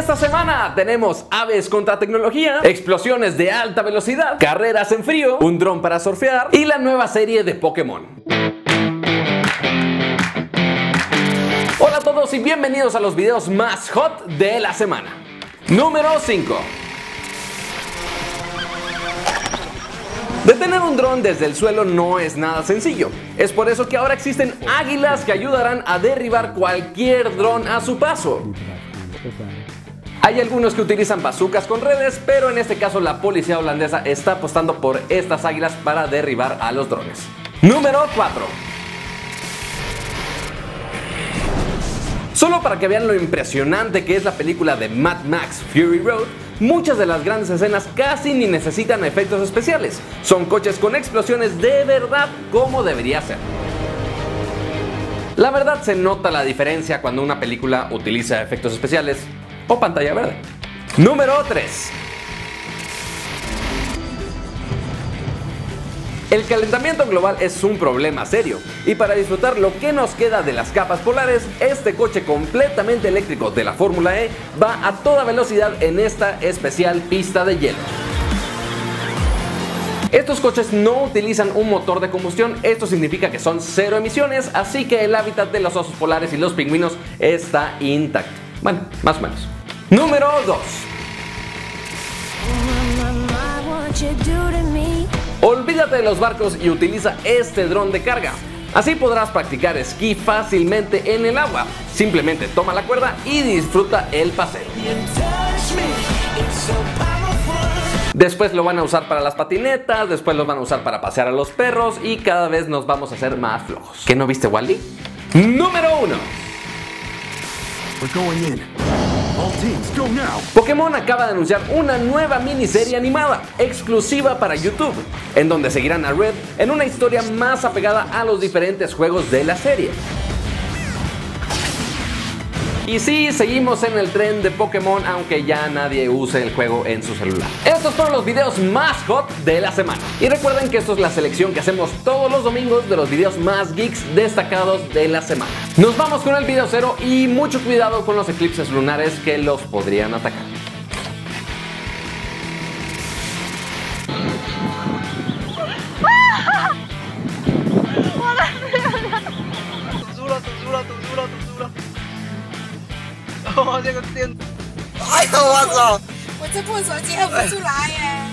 esta semana tenemos aves contra tecnología, explosiones de alta velocidad, carreras en frío, un dron para surfear y la nueva serie de Pokémon. Hola a todos y bienvenidos a los videos más hot de la semana. Número 5. Detener un dron desde el suelo no es nada sencillo. Es por eso que ahora existen águilas que ayudarán a derribar cualquier dron a su paso. Hay algunos que utilizan bazucas con redes, pero en este caso la policía holandesa está apostando por estas águilas para derribar a los drones. Número 4. Solo para que vean lo impresionante que es la película de Mad Max Fury Road, muchas de las grandes escenas casi ni necesitan efectos especiales. Son coches con explosiones de verdad como debería ser. La verdad se nota la diferencia cuando una película utiliza efectos especiales o pantalla verde. Número 3. El calentamiento global es un problema serio y para disfrutar lo que nos queda de las capas polares, este coche completamente eléctrico de la Fórmula E va a toda velocidad en esta especial pista de hielo. Estos coches no utilizan un motor de combustión, esto significa que son cero emisiones, así que el hábitat de los osos polares y los pingüinos está intacto. Bueno, más o menos. Número 2. Olvídate de los barcos y utiliza este dron de carga. Así podrás practicar esquí fácilmente en el agua. Simplemente toma la cuerda y disfruta el paseo. Después lo van a usar para las patinetas, después lo van a usar para pasear a los perros y cada vez nos vamos a hacer más flojos. ¿Qué no viste, Wally? Número 1. Pokémon acaba de anunciar una nueva miniserie animada, exclusiva para YouTube, en donde seguirán a Red en una historia más apegada a los diferentes juegos de la serie. Y sí, seguimos en el tren de Pokémon, aunque ya nadie use el juego en su celular. Estos fueron los videos más hot de la semana. Y recuerden que esto es la selección que hacemos todos los domingos de los videos más geeks destacados de la semana. Nos vamos con el video 0 y mucho cuidado con los eclipses lunares que los podrían atacar. 太可怕了！我这部手机喝不出来耶。